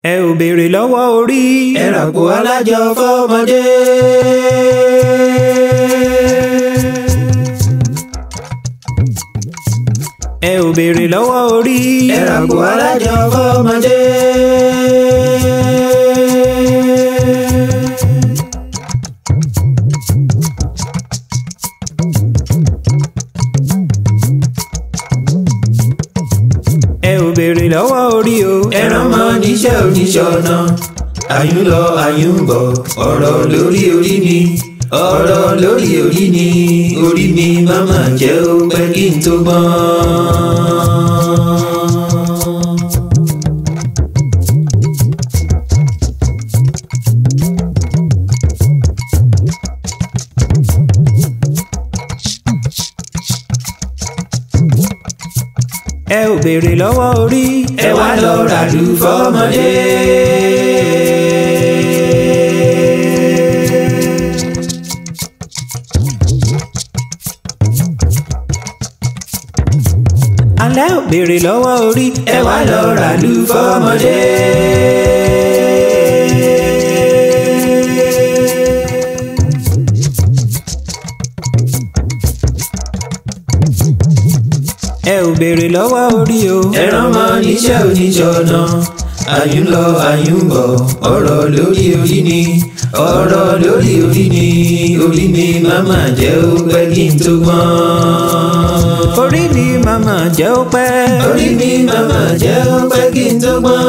ẹ ò béèrè lọ́wọ́ orí. ẹ ràpò alájọ fọ́mọdé. ẹ ò béèrè lọ́wọ́ orí. ẹ ràpò alájọ fọ́mọdé. ẹ ò béèrè lọ́wọ́ orí o. ẹran mọ́ níṣẹ́ oníṣọ́nà àyùn lọ àyùn bọ̀ ọ̀rọ̀ lórí orí ni ọ̀rọ̀ lórí orí ni orí mi máma jẹ́ ó pẹ́ kí n tó gbọ́n. ẹ ò béèrè lọ́wọ́ orí. ẹ wá lọ ràlù fọ́mọdé. alẹ́ ò béèrè lọ́wọ́ orí. ẹ wá lọ ràlù fọ́mọdé. ẹ ò béèrè lọ́wọ́ orí o. ẹran mọ́ níṣẹ́ oníṣọ́nà àyùn lọ àyùn bọ̀ ọ̀rọ̀ lórí orí ni ọ̀rọ̀ lórí orí ni orí mi máma jẹ́ ó pẹ́ kí n tó gbọ́n. orí mi máma jẹ́ ó pẹ́. orí mi máma jẹ́ ó pẹ́ kí n tó gbọ́n.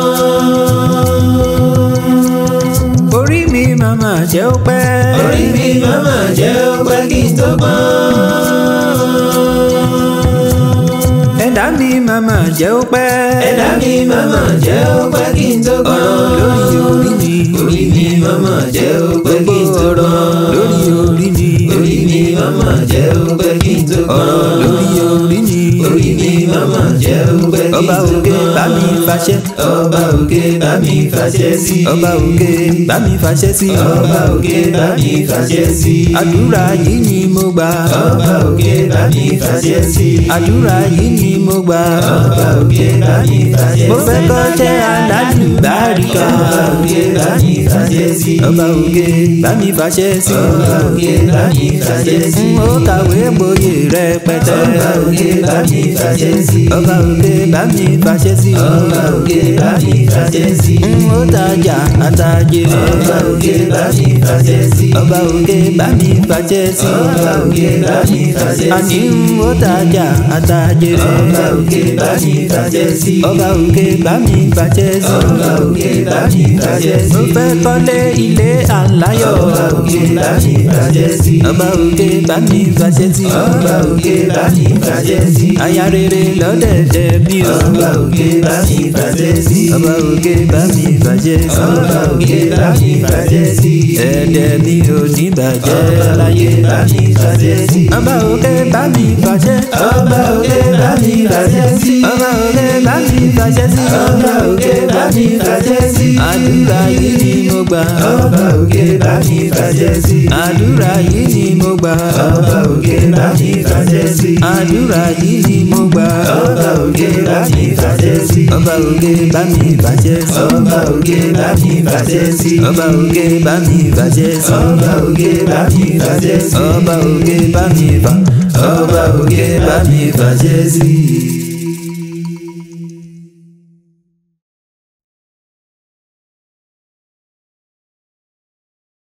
orí mi máma jẹ́ ó pẹ́. orí mi máma jẹ́ ó pẹ́ kí n tó gbọ́n. ẹ̀dá mi máma jẹ́ ó pẹ́. ẹ̀dá mi máma jẹ́ ó pẹ́ kí n tó gbọ́n. ọ̀rọ̀ lórí orí ni. orí mi máma jẹ́ ó pẹ́ kí n tó gbọ́n. lórí orí ni. orí mi máma jẹ́ ó pẹ́ kí n tó gbọ́n. lórí orí ni. orí mi máma jẹ́ ó pẹ́ kí n tó gbọ́n. ọba òkè bá mi fàṣẹ. ọba òkè bá mi fàṣẹ sí. ọba òkè bá mi fàṣẹ sí. ọba òkè bá mi fàṣẹ sí. àdúrà yìí ni mo gbà. ọba òkè bá mi fàṣẹ sí. àdúrà yìí ni mo gbà. ọba òkè bá mi fàṣẹ sí. mo fẹ́ kọ́ṣẹ́ alálùbáríkà. ọba òkè bá mi fàṣẹ sí. ọba òkè bá mi fàṣẹ sí. ọba òkè bá mi fàṣẹ sí. ó kàwé gboyè rẹpẹtẹ. ọba òkè bá mi fàṣẹ sí. ọba òkè bá mi fàṣẹ sí. ọba òkè bá mi fàṣẹ sí. ó tajà àtàjèrè. ọba òkè bá mi fàṣẹ sí. ọba òkè bá mi fàṣẹ sí. ọba òkè bá mi fàṣẹ sí. àní ó tajà àtàjèrè. ọba òkè bá mi fàṣẹ sí. ọba òkè bá mi fàṣẹ sí. ọba òkè bá mi fàṣẹ sí. mo fẹ́ kọ́lé ilé aláyọ̀. ọba òkè bá mi fàṣẹ sí. ọba òkè bá mi fàṣẹ sí. ọba òkè bá mi fàṣẹ sí. aya rere lọ́dẹ̀dẹ̀ bí o. ọba òkè bá mi fàṣẹ sí. ọba òkè bá mi fàṣẹ sí. ọba òkè bá mi fàṣẹ sí. ẹ̀ẹ́dẹ̀ mi ò ní bàjẹ́ ọba láyé. òkè bá mi fàṣẹ sí. ọba òkè bá mi fàṣẹ. ọba òkè bá mi fàṣẹ sí. ọba òkè bá mi fàṣẹ sí. ọba òkè bá mi fàṣẹ sí. àdúrà yìí ni mo gbà. ọba òkè bá mi fàṣẹ sí. àdúrà yìí ni mo gbà. ọba òkè bá mi fàṣẹ sí. àdúrà yìí ni mo gbà. ọba òkè bá mi fàṣẹ sí. ọba òkè bá mi fàṣẹ sí. ọba òkè bá mi fàṣẹ sí. ọba òkè bá mi fàṣẹ sí. ọba òkè bá mi fàṣẹ sí. ọba òkè bá mi fà. ọba òkè bá mi fàṣẹ sí.